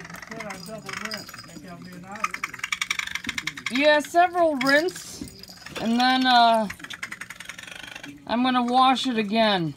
Yeah, several rinse, and then I'm gonna wash it again.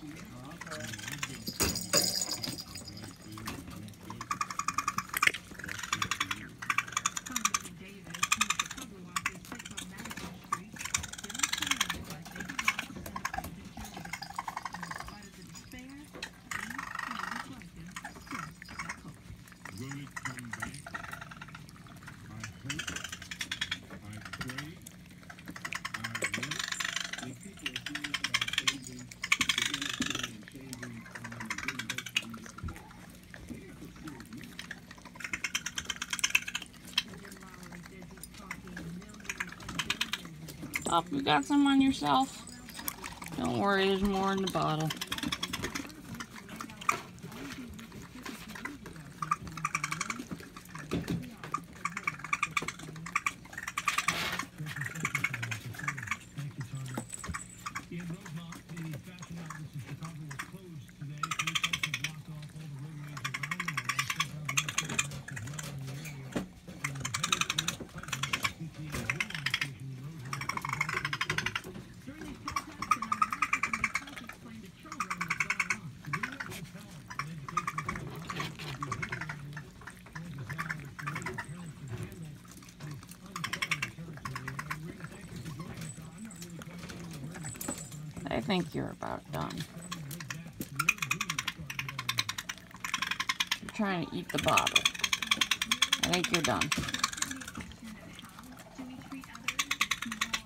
Oh, you got some on yourself? Don't worry, there's more in the bottle. I think you're about done. You're trying to eat the bottle. I think you're done.